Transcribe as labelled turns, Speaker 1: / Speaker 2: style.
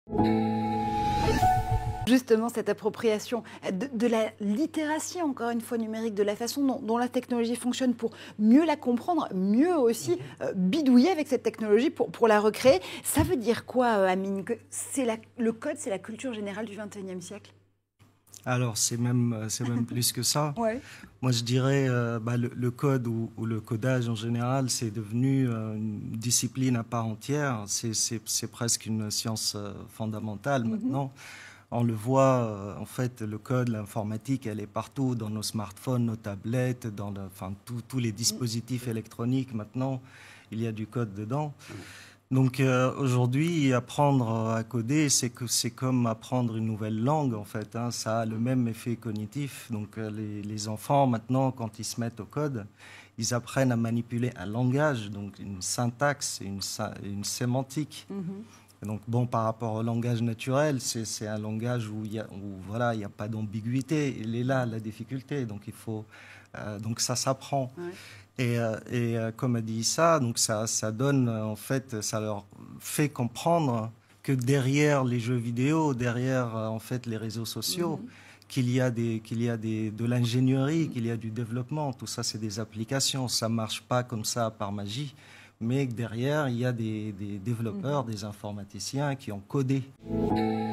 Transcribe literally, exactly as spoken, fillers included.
Speaker 1: Justement, cette appropriation de, de la littératie, encore une fois, numérique, de la façon dont, dont la technologie fonctionne pour mieux la comprendre, mieux aussi euh, bidouiller avec cette technologie pour, pour la recréer. Ça veut dire quoi, euh, Amine, que c'est la, le code, c'est la culture générale du vingt et unième siècle?
Speaker 2: Alors, c'est même, c'est même plus que ça.
Speaker 1: Ouais.
Speaker 2: Moi, je dirais euh, bah, le, le code ou, ou le codage en général, c'est devenu euh, une discipline à part entière. C'est, c'est, c'est presque une science euh, fondamentale
Speaker 1: Mm-hmm.
Speaker 2: maintenant. On le voit, euh, en fait, le code, l'informatique, elle est partout, dans nos smartphones, nos tablettes, dans le, enfin, tous les dispositifs électroniques. Maintenant, il y a du code dedans. Donc euh, aujourd'hui, apprendre à coder, c'est que c'est comme apprendre une nouvelle langue en fait. Hein, ça a le même effet cognitif. Donc euh, les, les enfants maintenant, quand ils se mettent au code, ils apprennent à manipuler un langage, donc une syntaxe, une, une sémantique. Mm-hmm. Donc bon, par rapport au langage naturel, c'est, c'est un langage où il y a, où, voilà, il n'y a pas d'ambiguïté. Il est là la difficulté. Donc il faut, euh, donc ça s'apprend. Ouais. Et, et comme a dit ça, donc ça, ça donne, en fait, ça leur fait comprendre que derrière les jeux vidéo, derrière, en fait, les réseaux sociaux, mm-hmm. qu'il y a, des, qu'il y a des, de l'ingénierie, mm-hmm. qu'il y a du développement. Tout ça, c'est des applications. Ça ne marche pas comme ça par magie. Mais derrière, il y a des, des développeurs, mm-hmm. des informaticiens qui ont codé.